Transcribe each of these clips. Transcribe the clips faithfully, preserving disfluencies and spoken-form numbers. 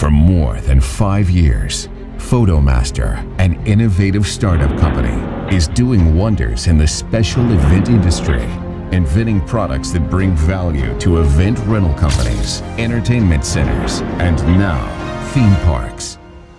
For more than five years, Foto Master, an innovative startup company, is doing wonders in the special event industry, inventing products that bring value to event rental companies, entertainment centers, and now theme parks.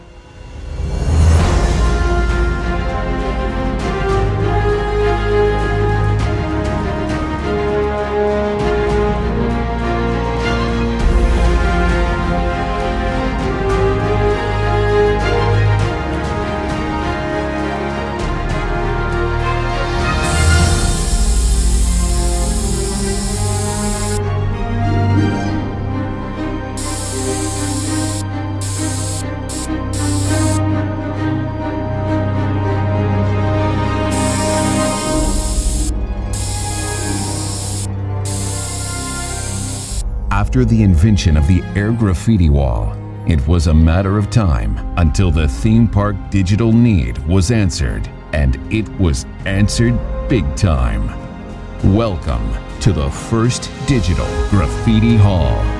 After the invention of the AIR Graffiti Wall, it was a matter of time until the theme park digital need was answered, and it was answered big time. Welcome to the first Digital Graffiti Hall.